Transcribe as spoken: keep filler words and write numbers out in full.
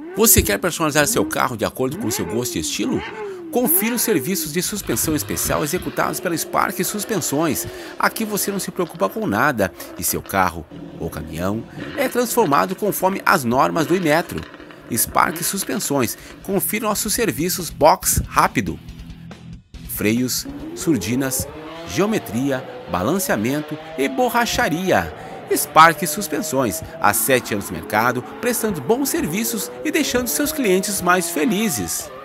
Você quer personalizar seu carro de acordo com seu gosto e estilo? Confira os serviços de suspensão especial executados pela Spark Suspensões. Aqui você não se preocupa com nada e seu carro ou caminhão é transformado conforme as normas do Inmetro. Spark Suspensões. Confira nossos serviços box rápido. Freios, surdinas, geometria, balanceamento e borracharia. Spark Suspensões, há sete anos no mercado, prestando bons serviços e deixando seus clientes mais felizes.